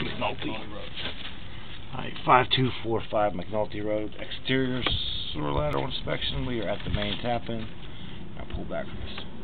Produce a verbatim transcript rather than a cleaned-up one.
McNulty. Alright, five two four five McNulty Road. Exterior sewer lateral inspection. We are at the main tap-in. Now pull back from this.